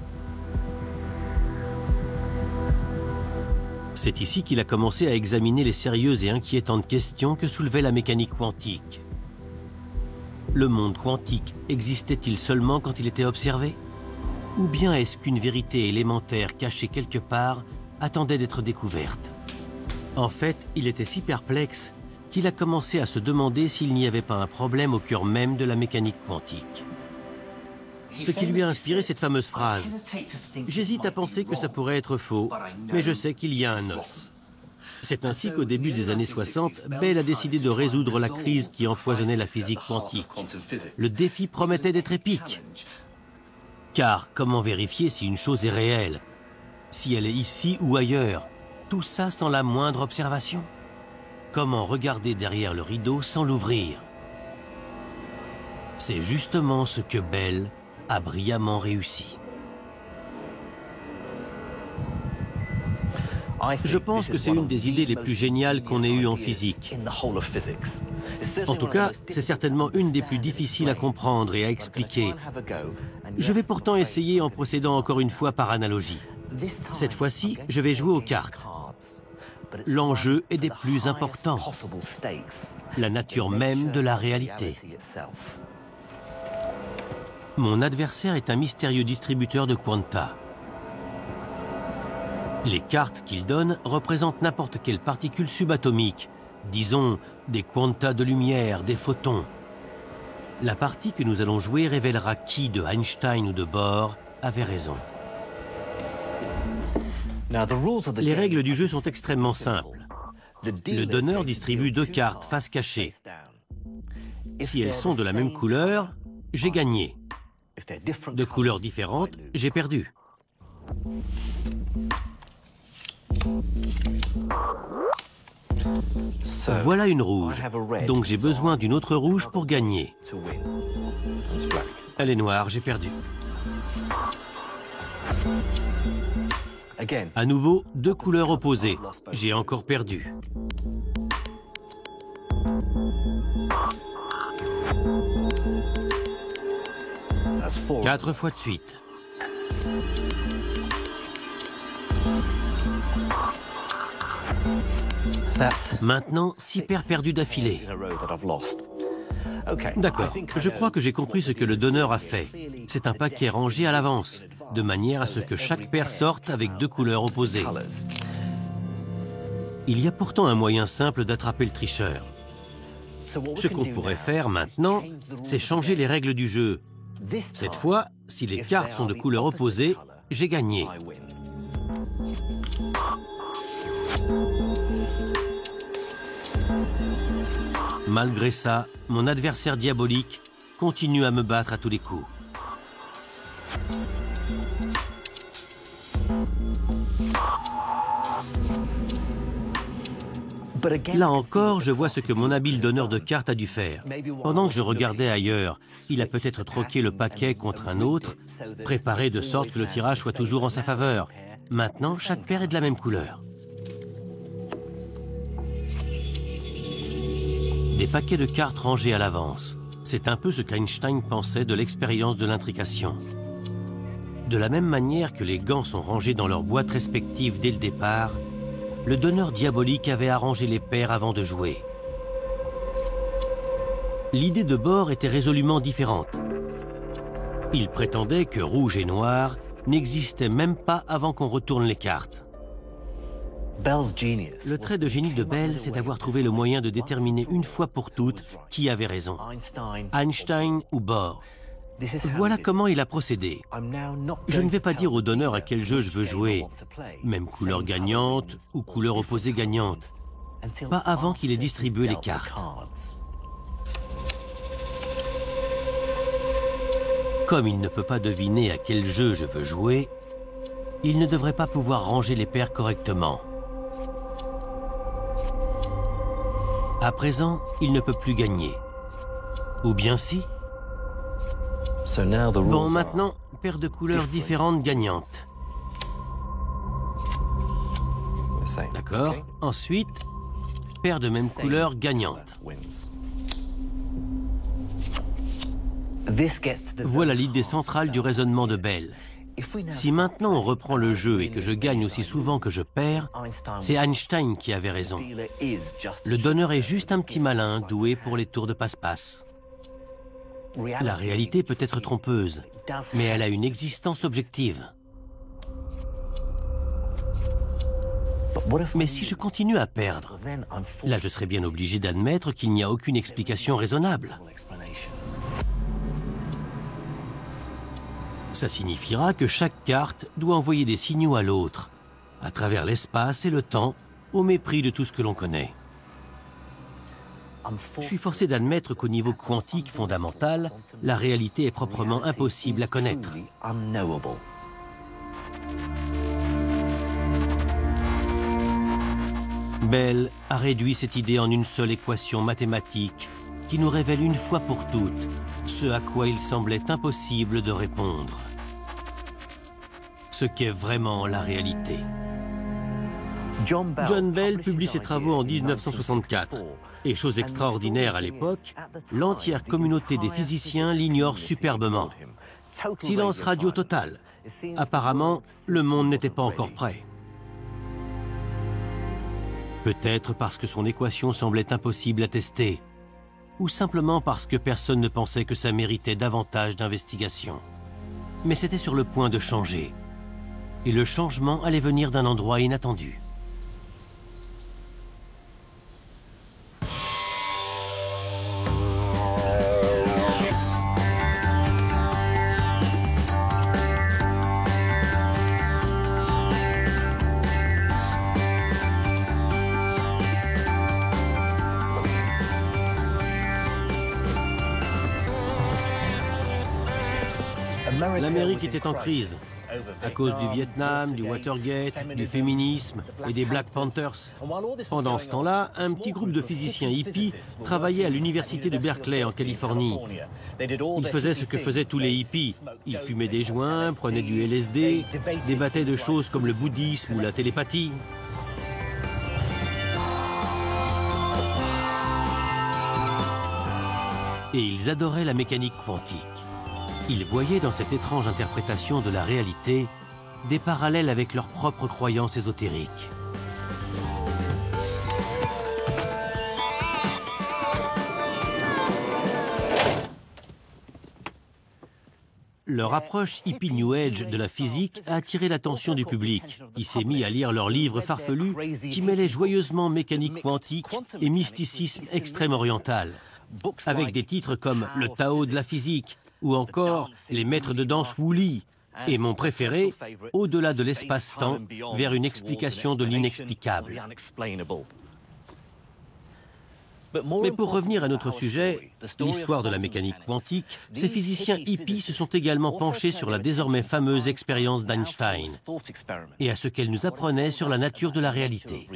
Speaker 1: C'est ici qu'il a commencé à examiner les sérieuses et inquiétantes questions que soulevait la mécanique quantique. Le monde quantique existait-il seulement quand il était observé? Ou bien est-ce qu'une vérité élémentaire cachée quelque part attendait d'être découverte? En fait, il était si perplexe qu'il a commencé à se demander s'il n'y avait pas un problème au cœur même de la mécanique quantique. Ce qui lui a inspiré cette fameuse phrase « J'hésite à penser que ça pourrait être faux, mais je sais qu'il y a un os ». C'est ainsi qu'au début des années 60, Bell a décidé de résoudre la crise qui empoisonnait la physique quantique. Le défi promettait d'être épique. Car comment vérifier si une chose est réelle? Si elle est ici ou ailleurs? Tout ça sans la moindre observation? Comment regarder derrière le rideau sans l'ouvrir? C'est justement ce que Bell a brillamment réussi. Je pense que c'est une des idées les plus géniales qu'on ait eues en physique. En tout cas, c'est certainement une des plus difficiles à comprendre et à expliquer. Je vais pourtant essayer en procédant encore une fois par analogie. Cette fois-ci, je vais jouer aux cartes. L'enjeu est des plus importants, la nature même de la réalité. Mon adversaire est un mystérieux distributeur de quanta. Les cartes qu'il donne représentent n'importe quelle particule subatomique, disons des quantas de lumière, des photons. La partie que nous allons jouer révélera qui de Einstein ou de Bohr avait raison. Les règles du jeu sont extrêmement simples. Le donneur distribue deux cartes face cachée. Si elles sont de la même couleur, j'ai gagné. De couleurs différentes, j'ai perdu. Voilà une rouge, donc j'ai besoin d'une autre rouge pour gagner. Elle est noire, j'ai perdu. À nouveau, deux couleurs opposées. J'ai encore perdu. Quatre fois de suite. Maintenant, 6 paires perdues d'affilée. D'accord, je crois que j'ai compris ce que le donneur a fait. C'est un paquet rangé à l'avance, de manière à ce que chaque paire sorte avec deux couleurs opposées. Il y a pourtant un moyen simple d'attraper le tricheur. Ce qu'on pourrait faire maintenant, c'est changer les règles du jeu. Cette fois, si les cartes sont de couleurs opposées, j'ai gagné. Malgré ça, mon adversaire diabolique continue à me battre à tous les coups. Là encore, je vois ce que mon habile donneur de cartes a dû faire. Pendant que je regardais ailleurs, il a peut-être troqué le paquet contre un autre, préparé de sorte que le tirage soit toujours en sa faveur. Maintenant, chaque paire est de la même couleur. Des paquets de cartes rangés à l'avance. C'est un peu ce qu'Einstein pensait de l'expérience de l'intrication. De la même manière que les gants sont rangés dans leurs boîtes respectives dès le départ, le donneur diabolique avait arrangé les paires avant de jouer. L'idée de Bohr était résolument différente. Il prétendait que rouge et noir n'existaient même pas avant qu'on retourne les cartes. Le trait de génie de Bell, c'est d'avoir trouvé le moyen de déterminer une fois pour toutes qui avait raison, Einstein ou Bohr. Voilà comment il a procédé. Je ne vais pas dire au donneur à quel jeu je veux jouer, même couleur gagnante ou couleur opposée gagnante, pas avant qu'il ait distribué les cartes. Comme il ne peut pas deviner à quel jeu je veux jouer, il ne devrait pas pouvoir ranger les paires correctement. À présent, il ne peut plus gagner. Ou bien si? Bon, maintenant, paire de couleurs différentes gagnantes. D'accord. Ensuite, paire de même couleur gagnante. Voilà l'idée centrale du raisonnement de Bell. Si maintenant on reprend le jeu et que je gagne aussi souvent que je perds, c'est Einstein qui avait raison. Le donneur est juste un petit malin doué pour les tours de passe-passe. La réalité peut être trompeuse, mais elle a une existence objective. Mais si je continue à perdre, là je serais bien obligé d'admettre qu'il n'y a aucune explication raisonnable. Ça signifiera que chaque carte doit envoyer des signaux à l'autre, à travers l'espace et le temps, au mépris de tout ce que l'on connaît. Je suis forcé d'admettre qu'au niveau quantique fondamental, la réalité est proprement impossible à connaître. Bell a réduit cette idée en une seule équation mathématique qui nous révèle une fois pour toutes ce à quoi il semblait impossible de répondre. Ce qu'est vraiment la réalité. John Bell publie ses travaux en 1964. Et chose extraordinaire à l'époque, l'entière communauté des physiciens l'ignore superbement. Silence radio total. Apparemment, le monde n'était pas encore prêt. Peut-être parce que son équation semblait impossible à tester, ou simplement parce que personne ne pensait que ça méritait davantage d'investigation. Mais c'était sur le point de changer. Et le changement allait venir d'un endroit inattendu. L'Amérique était en crise, à cause du Vietnam, du Watergate, du féminisme et des Black Panthers. Pendant ce temps-là, un petit groupe de physiciens hippies travaillait à l'université de Berkeley en Californie. Ils faisaient ce que faisaient tous les hippies. Ils fumaient des joints, prenaient du LSD, débattaient de choses comme le bouddhisme ou la télépathie. Et ils adoraient la mécanique quantique. Ils voyaient dans cette étrange interprétation de la réalité des parallèles avec leurs propres croyances ésotériques. Leur approche hippie New Age de la physique a attiré l'attention du public, qui s'est mis à lire leurs livres farfelus qui mêlaient joyeusement mécanique quantique et mysticisme extrême oriental, avec des titres comme « Le Tao de la physique » ou encore « Les maîtres de danse Wooly » et mon préféré, « Au-delà de l'espace-temps, vers une explication de l'inexplicable ». Mais pour revenir à notre sujet, l'histoire de la mécanique quantique, ces physiciens hippies se sont également penchés sur la désormais fameuse expérience d'Einstein et à ce qu'elle nous apprenait sur la nature de la réalité.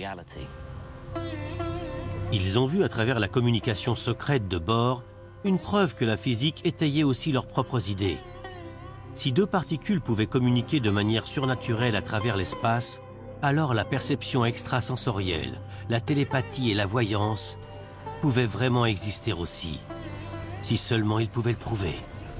Speaker 1: Ils ont vu à travers la communication secrète de Bohr une preuve que la physique étayait aussi leurs propres idées. Si deux particules pouvaient communiquer de manière surnaturelle à travers l'espace, alors la perception extrasensorielle, la télépathie et la voyance pouvaient vraiment exister aussi, si seulement ils pouvaient le prouver.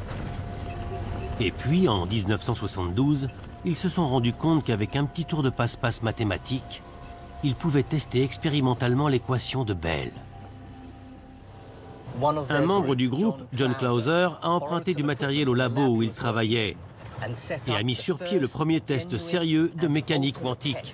Speaker 1: Et puis, en 1972, ils se sont rendus compte qu'avec un petit tour de passe-passe mathématique, ils pouvaient tester expérimentalement l'équation de Bell. Un membre du groupe, John Clauser, a emprunté du matériel au labo où il travaillait et a mis sur pied le premier test sérieux de mécanique quantique.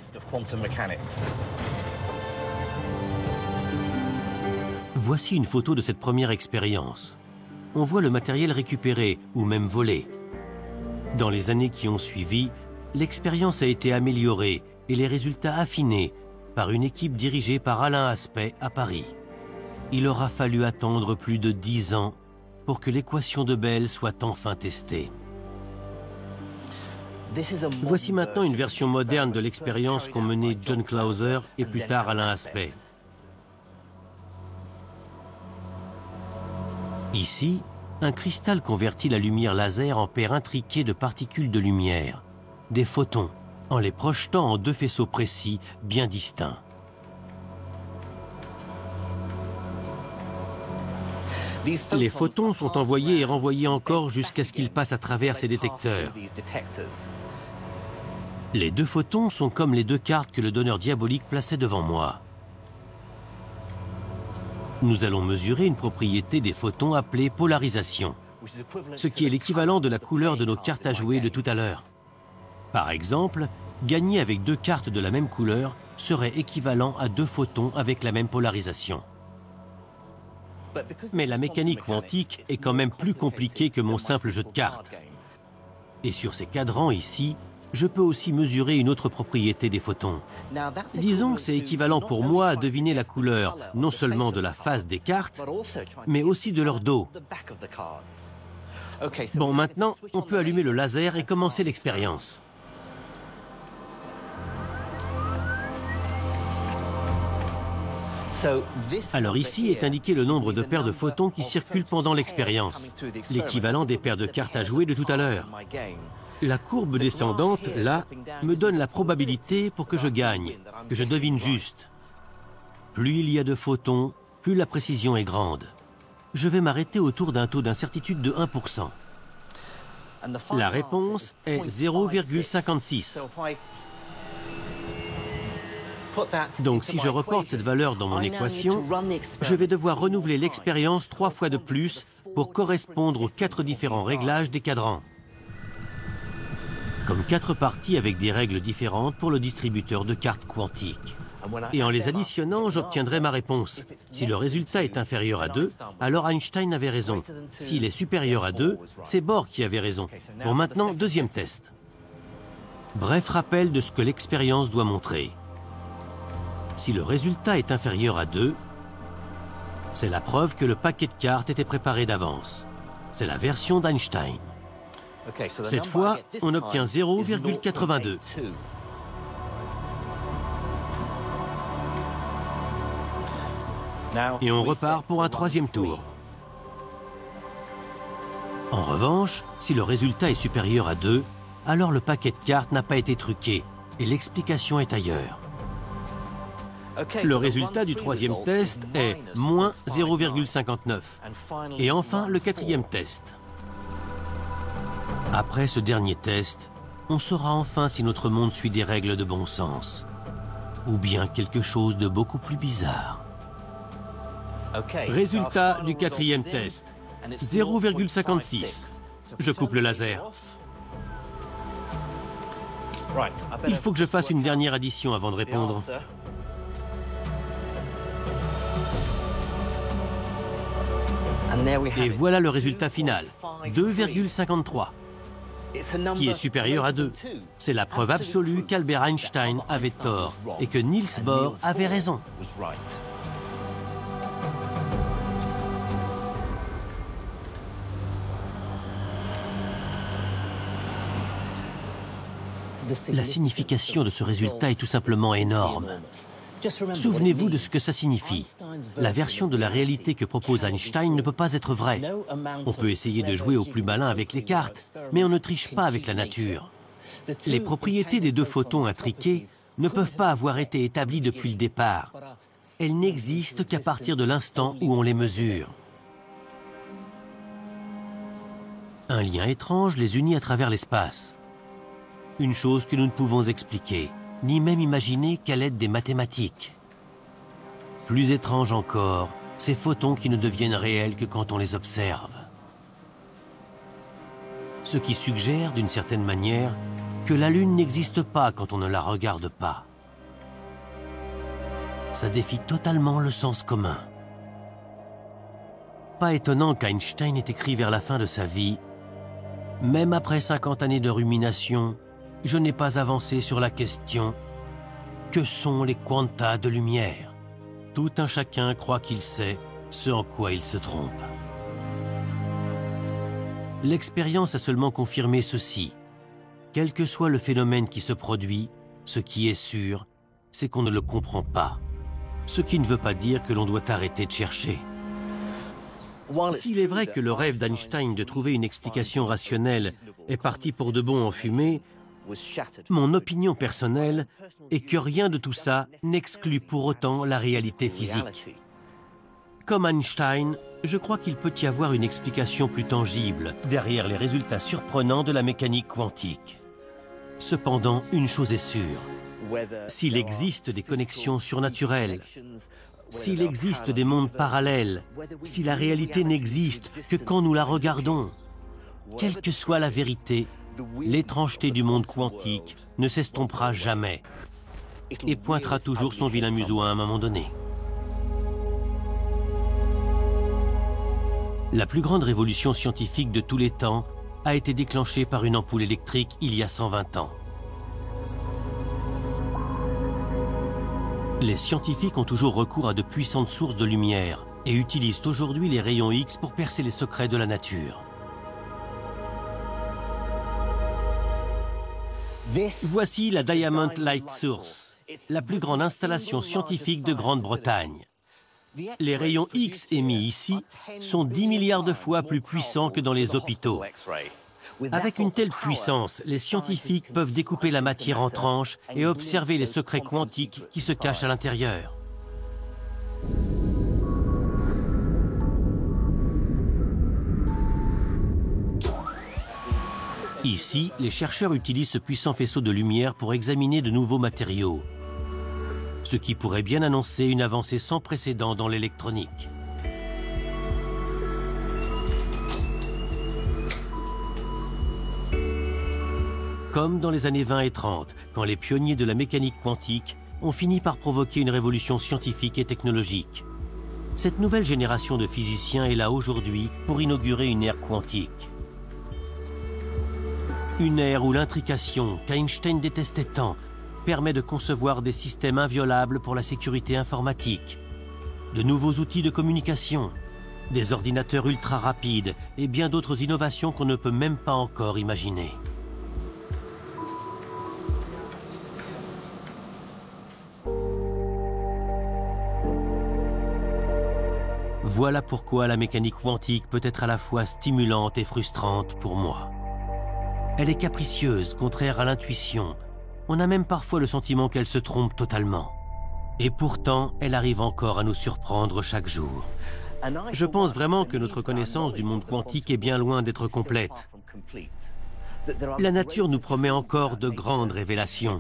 Speaker 1: Voici une photo de cette première expérience. On voit le matériel récupéré ou même volé. Dans les années qui ont suivi, l'expérience a été améliorée et les résultats affinés par une équipe dirigée par Alain Aspect à Paris. Il aura fallu attendre plus de 10 ans pour que l'équation de Bell soit enfin testée. Voici maintenant une version moderne de l'expérience qu'ont menée John Clauser et plus tard Alain Aspect. Ici, un cristal convertit la lumière laser en paires intriquées de particules de lumière, des photons, en les projetant en deux faisceaux précis, bien distincts. Les photons sont envoyés et renvoyés encore jusqu'à ce qu'ils passent à travers ces détecteurs. Les deux photons sont comme les deux cartes que le donneur diabolique plaçait devant moi. Nous allons mesurer une propriété des photons appelée polarisation, ce qui est l'équivalent de la couleur de nos cartes à jouer de tout à l'heure. Par exemple, gagner avec deux cartes de la même couleur serait équivalent à deux photons avec la même polarisation. Mais la mécanique quantique est quand même plus compliquée que mon simple jeu de cartes. Et sur ces cadrans ici, je peux aussi mesurer une autre propriété des photons. Disons que c'est équivalent pour moi à deviner la couleur, non seulement de la face des cartes, mais aussi de leur dos. Bon, maintenant, on peut allumer le laser et commencer l'expérience. Alors ici est indiqué le nombre de paires de photons qui circulent pendant l'expérience, l'équivalent des paires de cartes à jouer de tout à l'heure. La courbe descendante, là, me donne la probabilité pour que je gagne, que je devine juste. Plus il y a de photons, plus la précision est grande. Je vais m'arrêter autour d'un taux d'incertitude de 1%. La réponse est 0,56. Donc si je reporte cette valeur dans mon équation, je vais devoir renouveler l'expérience 3 fois de plus pour correspondre aux 4 différents réglages des cadrans. Comme 4 parties avec des règles différentes pour le distributeur de cartes quantiques. Et en les additionnant, j'obtiendrai ma réponse. Si le résultat est inférieur à 2, alors Einstein avait raison. S'il est supérieur à 2, c'est Bohr qui avait raison. Bon, maintenant, deuxième test. Bref rappel de ce que l'expérience doit montrer. Si le résultat est inférieur à 2, c'est la preuve que le paquet de cartes était préparé d'avance. C'est la version d'Einstein. Cette fois, on obtient 0,82. Et on repart pour un troisième tour. En revanche, si le résultat est supérieur à 2, alors le paquet de cartes n'a pas été truqué et l'explication est ailleurs. Le résultat du troisième test est moins 0,59. Et enfin, le quatrième test. Après ce dernier test, on saura enfin si notre monde suit des règles de bon sens, ou bien quelque chose de beaucoup plus bizarre. Résultat du quatrième test, 0,56. Je coupe le laser. Il faut que je fasse une dernière addition avant de répondre. Et voilà le résultat final, 2,53. Qui est supérieur à 2. C'est la preuve absolue qu'Albert Einstein avait tort et que Niels Bohr avait raison. La signification de ce résultat est tout simplement énorme. Souvenez-vous de ce que ça signifie. La version de la réalité que propose Einstein ne peut pas être vraie. On peut essayer de jouer au plus malin avec les cartes, mais on ne triche pas avec la nature. Les propriétés des deux photons intriqués ne peuvent pas avoir été établies depuis le départ. Elles n'existent qu'à partir de l'instant où on les mesure. Un lien étrange les unit à travers l'espace. Une chose que nous ne pouvons expliquer, ni même imaginer qu'à l'aide des mathématiques. Plus étrange encore, ces photons qui ne deviennent réels que quand on les observe. Ce qui suggère, d'une certaine manière, que la Lune n'existe pas quand on ne la regarde pas. Ça défie totalement le sens commun. Pas étonnant qu'Einstein ait écrit vers la fin de sa vie « Même après 50 années de rumination, je n'ai pas avancé sur la question « Que sont les quanta de lumière ?» Tout un chacun croit qu'il sait ce en quoi il se trompe. L'expérience a seulement confirmé ceci. Quel que soit le phénomène qui se produit, ce qui est sûr, c'est qu'on ne le comprend pas. Ce qui ne veut pas dire que l'on doit arrêter de chercher. S'il est vrai que le rêve d'Einstein de trouver une explication rationnelle est parti pour de bon en fumée, mon opinion personnelle est que rien de tout ça n'exclut pour autant la réalité physique. Comme Einstein, je crois qu'il peut y avoir une explication plus tangible derrière les résultats surprenants de la mécanique quantique. Cependant, une chose est sûre, s'il existe des connexions surnaturelles, s'il existe des mondes parallèles, si la réalité n'existe que quand nous la regardons, quelle que soit la vérité, l'étrangeté du monde quantique ne s'estompera jamais et pointera toujours son vilain museau à un moment donné. La plus grande révolution scientifique de tous les temps a été déclenchée par une ampoule électrique il y a 120 ans. Les scientifiques ont toujours recours à de puissantes sources de lumière et utilisent aujourd'hui les rayons X pour percer les secrets de la nature. Voici la Diamond Light Source, la plus grande installation scientifique de Grande-Bretagne. Les rayons X émis ici sont 10 milliards de fois plus puissants que dans les hôpitaux. Avec une telle puissance, les scientifiques peuvent découper la matière en tranches et observer les secrets quantiques qui se cachent à l'intérieur. Ici, les chercheurs utilisent ce puissant faisceau de lumière pour examiner de nouveaux matériaux, ce qui pourrait bien annoncer une avancée sans précédent dans l'électronique. Comme dans les années 20 et 30, quand les pionniers de la mécanique quantique ont fini par provoquer une révolution scientifique et technologique. Cette nouvelle génération de physiciens est là aujourd'hui pour inaugurer une ère quantique. Une ère où l'intrication qu'Einstein détestait tant permet de concevoir des systèmes inviolables pour la sécurité informatique, de nouveaux outils de communication, des ordinateurs ultra rapides et bien d'autres innovations qu'on ne peut même pas encore imaginer. Voilà pourquoi la mécanique quantique peut être à la fois stimulante et frustrante pour moi. Elle est capricieuse, contraire à l'intuition. On a même parfois le sentiment qu'elle se trompe totalement. Et pourtant, elle arrive encore à nous surprendre chaque jour. Je pense vraiment que notre connaissance du monde quantique est bien loin d'être complète. La nature nous promet encore de grandes révélations.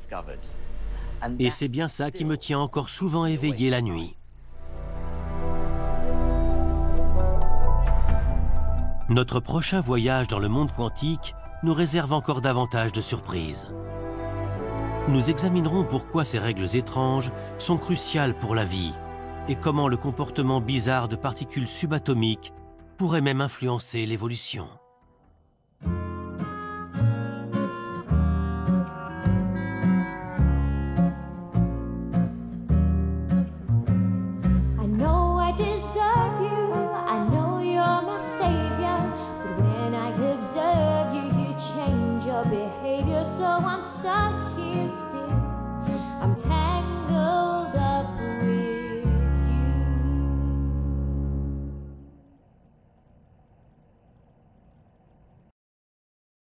Speaker 1: Et c'est bien ça qui me tient encore souvent éveillé la nuit. Notre prochain voyage dans le monde quantique nous réserve encore davantage de surprises. Nous examinerons pourquoi ces règles étranges sont cruciales pour la vie et comment le comportement bizarre de particules subatomiques pourrait même influencer l'évolution.
Speaker 3: Behavior, so I'm stuck here.